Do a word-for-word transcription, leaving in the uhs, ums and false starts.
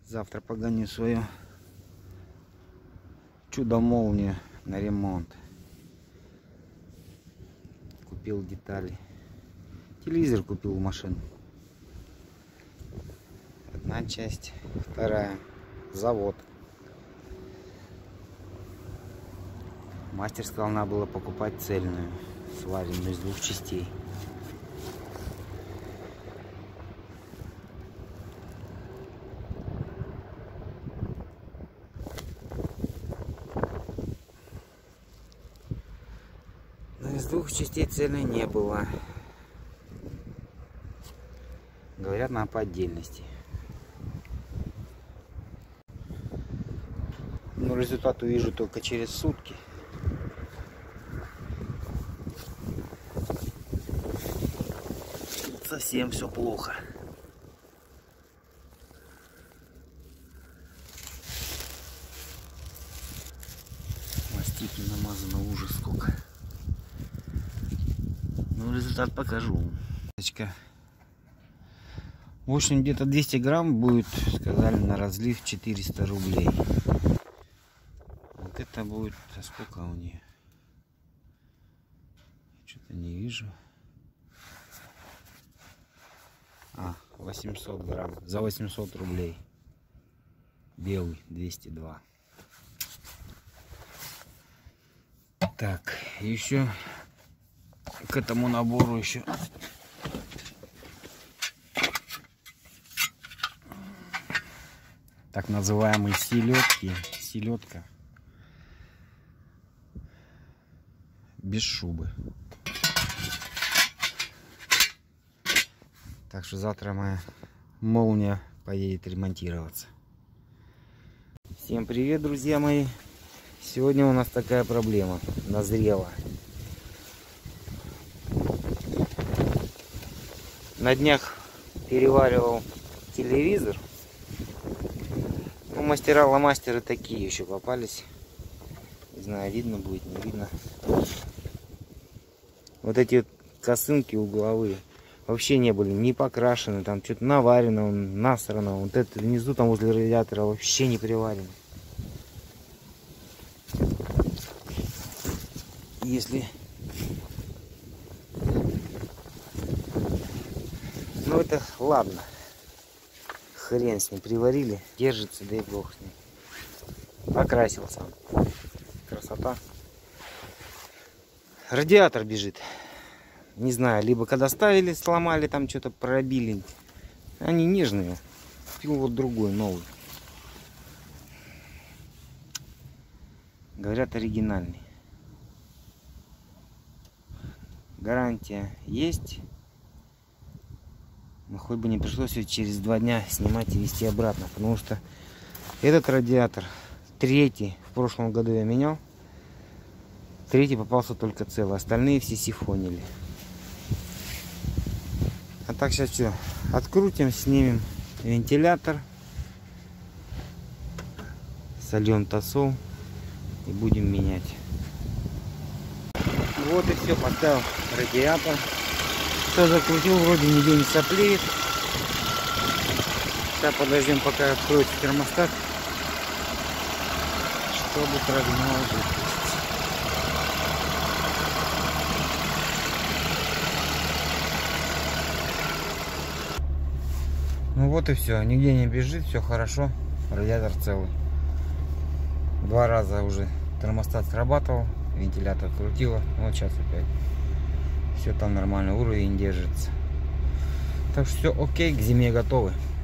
Завтра погоню свое чудо-молнию на ремонт. Купил детали. Телевизор купил в машину. Одна часть, вторая. Завод. Мастер сказал, надо было покупать цельную, сваренную из двух частей. Но из двух частей цельной не было. Говорят, надо по отдельности. Но результат увижу только через сутки. Тут совсем все плохо. Мастики намазано, ужас сколько. Ну, результат покажу. В общем, где-то двести грамм будет, сказали, на разлив четыреста рублей. Вот это будет, а сколько у нее? Что-то не вижу. А, восемьсот грамм. За восемьсот рублей. Белый, двести два. Так, еще к этому набору еще так называемые селедки, селедка без шубы. Так что завтра моя молния поедет ремонтироваться. Всем привет, друзья мои! Сегодня у нас такая проблема назрела. На днях переваривал телевизор. Ну, мастера-ломастеры такие еще попались. Не знаю, видно будет, не видно. Вот эти вот косынки угловые вообще не были не покрашены. Там что-то наварено, насрано. Вот это внизу там возле радиатора вообще не приварено. Если... Ну это ладно. Хрен с ним, приварили, держится, да и бог с ним. Покрасил сам. Красота. Радиатор бежит. Не знаю, либо когда ставили, сломали, там что-то пробили. Они нежные. Купил вот другой, новый. Говорят, оригинальный. Гарантия есть. Но хоть бы не пришлось через два дня снимать и везти обратно. Потому что этот радиатор, третий, в прошлом году я менял. Третий попался только целый. Остальные все сифонили. А так сейчас все. Открутим, снимем вентилятор. Сольем тосол. И будем менять. Вот и все. Поставил радиатор. Все закрутил, вроде нигде не соплеет. Сейчас подождем, пока откроется термостат, чтобы прогнал жидкость. Ну вот и все, нигде не бежит, все хорошо, радиатор целый. Два раза уже термостат срабатывал, вентилятор крутило, вот сейчас опять. Все там нормально, уровень держится. Так что все окей, к зиме готовы.